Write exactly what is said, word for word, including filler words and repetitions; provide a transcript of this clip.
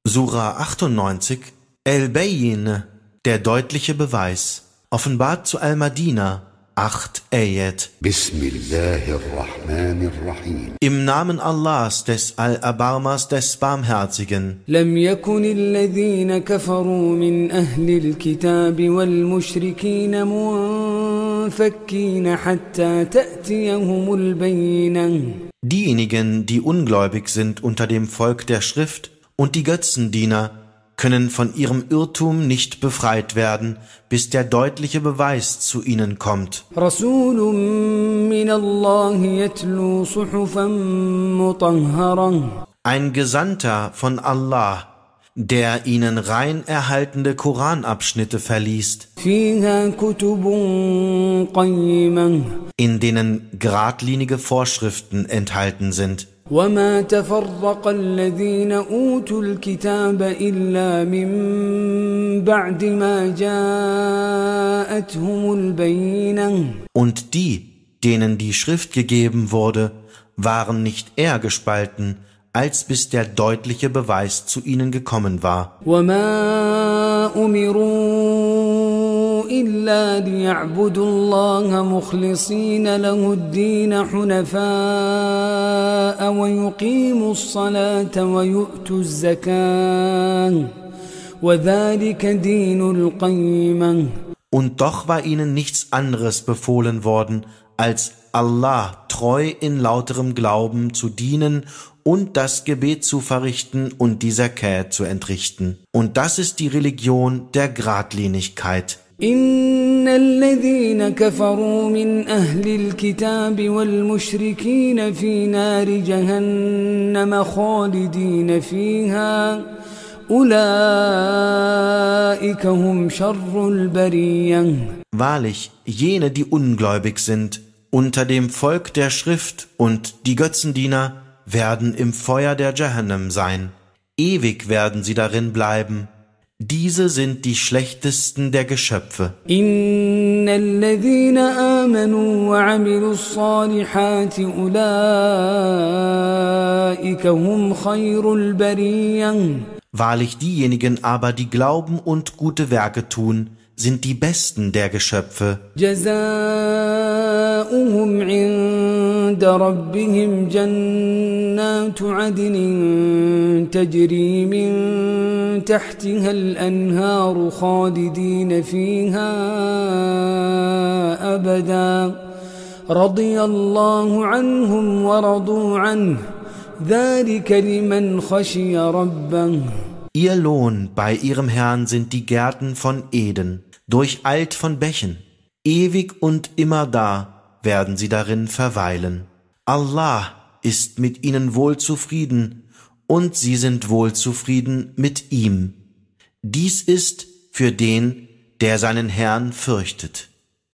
Sura achtundneunzig, El-Bayyin, der deutliche Beweis, offenbart zu Al-Madina, acht Ayat. Bismillahirrahmanirrahim. Im Namen Allahs, des Al-Abarmas, des Barmherzigen. لم يكن الذين كفروا من أهل الكتاب والمشركين منفكين حتى تأتيهم البينة. Diejenigen, die ungläubig sind unter dem Volk der Schrift und die Götzendiener, können von ihrem Irrtum nicht befreit werden, bis der deutliche Beweis zu ihnen kommt. رسول من الله يتلو صحفا مطهرة. Ein Gesandter von Allah, der ihnen rein erhaltende Koranabschnitte verliest, فيها كتب قيمة. in denen geradlinige Vorschriften enthalten sind. وما تفرق الذين أوتوا الكتاب إلا من بعد ما جاءتهم البينة. Und die, denen die Schrift gegeben wurde, waren nicht eher gespalten, als bis der deutliche Beweis zu ihnen gekommen war. وما أمروا إلا ليعبدوا الله مخلصين له الدين حنفاء ويقيموا الصلاة ويؤتوا الزكاة وذلك دين القيمة. Und doch war ihnen nichts anderes befohlen worden, als Allah treu in lauterem Glauben zu dienen und das Gebet zu verrichten und die Zakat zu entrichten. Und das ist die Religion der Gradlinigkeit. إن الذين كفروا من أهل الكتاب والمشركين في نار جهنم خالدين فيها أولئك هم شر البرية. Wahrlich, jene, die ungläubig sind, unter dem Volk der Schrift und die Götzendiener, werden im Feuer der Jahannam sein. Ewig werden sie darin bleiben. Diese sind die schlechtesten der Geschöpfe. إن الذين آمنوا وعملوا الصالحات أولئك هم خير البرية. Wahrlich diejenigen aber, die glauben und gute Werke tun, sind die besten der Geschöpfe. جزاؤهم عند ربهم جنات عدن تجري من تحتها الأنهار خالدين فيها أبدا رضي الله عنهم ورضوا عنه ذلك لمن خشي ربه. Ihr Lohn bei ihrem Herrn sind die Gärten von Eden, durcheilt von Bächen. Ewig und immer da werden sie darin verweilen. Allah ist mit ihnen wohl zufrieden und sie sind wohl zufrieden mit ihm. Dies ist für den, der seinen Herrn fürchtet.